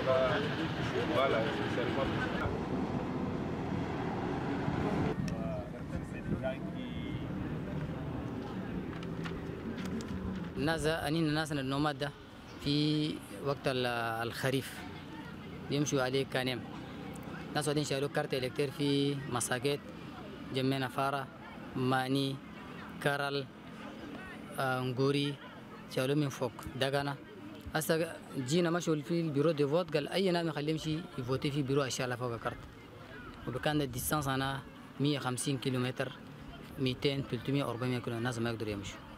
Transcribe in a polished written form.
فوالا. الناس النوماد ده في وقت الخريف بيمشوا عليه كانيم. ناس ودين شالوا كارت الكتير في مساكت جمينا فارة ماني كارل نغوري شالوا من فوق دقنا. هسه جينا مشوا في البيرو دي فوت قال اي ناس نخليه يمشي يفوتي في بيرو اشياء فوق الكارت. وكان الديستانس انا 150 كيلومتر 200 300 400 كيلو الناس ما يقدروا يمشوا.